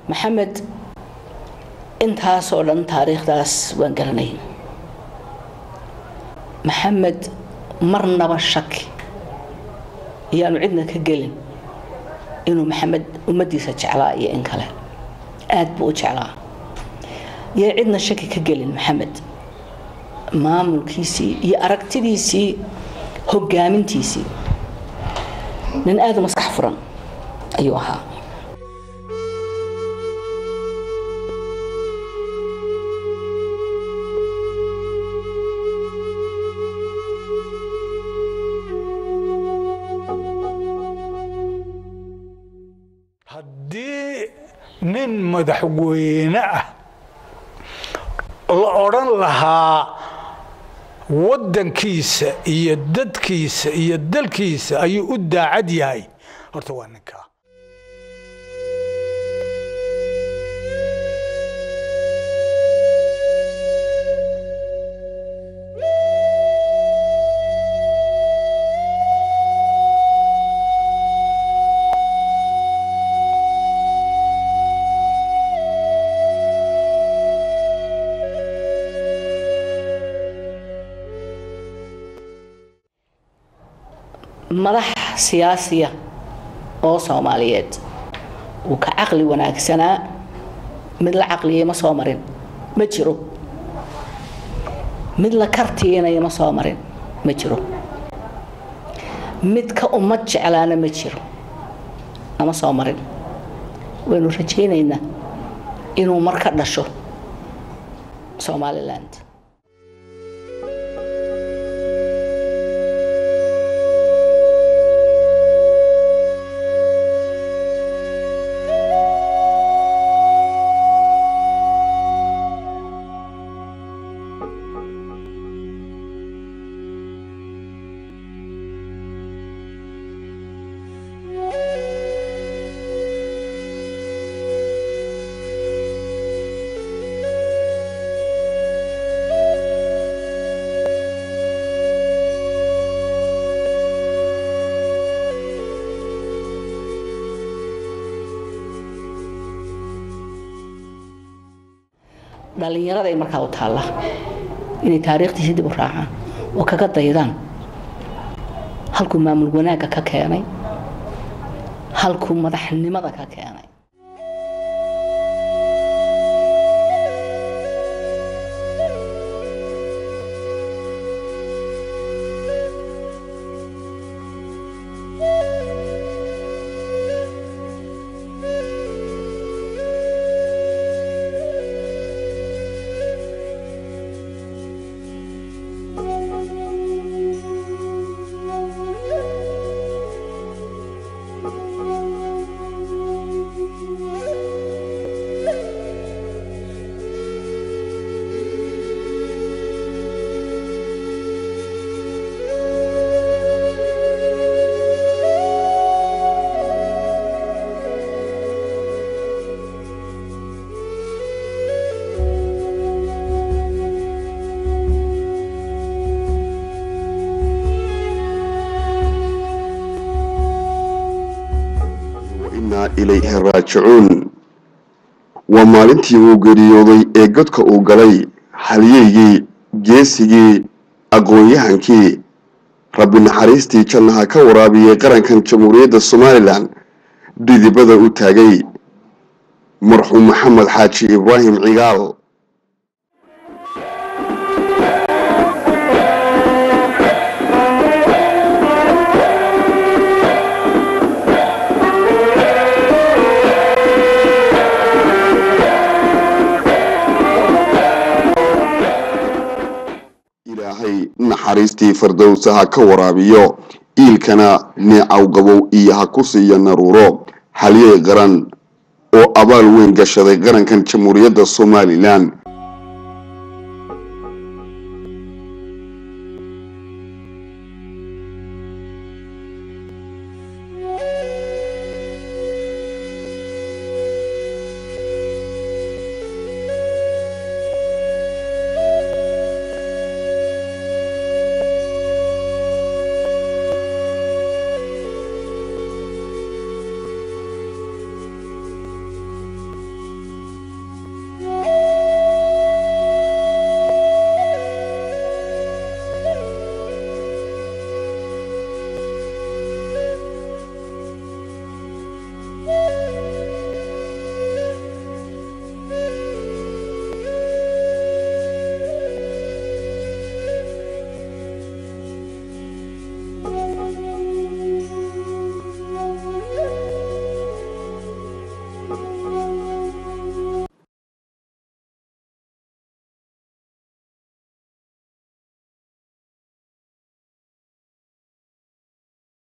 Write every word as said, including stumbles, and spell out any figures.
محمد انتها صولن تاريخ داس وانقرني محمد مرنا بالشك يعني عندنا كقلن إنه محمد ومدي سجعلاء يا إنكله آد بوجعلاء يا عندنا شك كقلن محمد ما ملكيسي يا أركتديسي هو جامنتيسي من آدم مسكحفرا أيوها هدي من مدحوينه الأوران لها ودن كيس يدد كيس يدل كيس أي أدى عدياي أرتوانك مدح سياسية أو صوماليات وكعقل وناكسنا مثل عقلية مصومرين مجرو مثل كرتينا يا مصومرين مجرو مثل كأمة جعلانا مجرو أما صومرين وإنو رجينا إنو مركز نشو صومالي لاند dhalinyarada ay markaa u taala inay taariikhdiisa dib u raacaan oo kaga daydaan halku maamul wanaaga ka keenay halku madaxnimada ka keenay إليه راجعون ومالنتي وغريودي ee godka uu galay halyeeyay geesigii aqoon-yahankii rabbi naxariistii jannaha ka waraabiyay qarankan jamhuuriyadda Soomaaliland didibada u taagay marxuum maxamed xaaji ibraahim cigaal naxariistii fardowsaha ka waraabiyo iilkana neecaw qabow iyo ha ku siiya naruuro halyey qaran oo abaal weyn gashaday qarankan jamhuuriyadda Soomaaliland